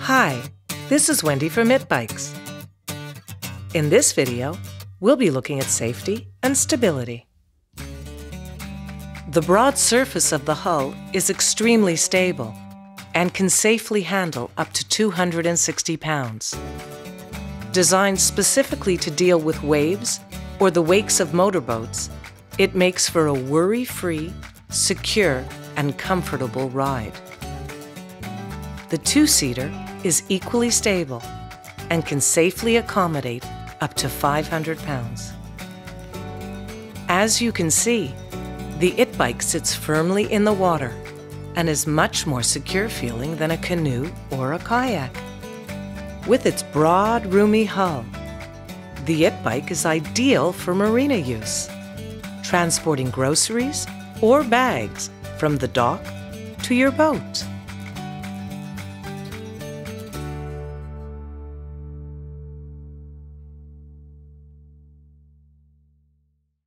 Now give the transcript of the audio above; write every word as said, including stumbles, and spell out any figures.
Hi, this is Wendy from itBikes. In this video, we'll be looking at safety and stability. The broad surface of the hull is extremely stable and can safely handle up to two hundred sixty pounds. Designed specifically to deal with waves or the wakes of motorboats, it makes for a worry-free, secure, and comfortable ride. The two-seater is equally stable and can safely accommodate up to five hundred pounds. As you can see, the itBike sits firmly in the water and is much more secure feeling than a canoe or a kayak. With its broad, roomy hull, the itBike is ideal for marina use, transporting groceries or bags from the dock to your boat.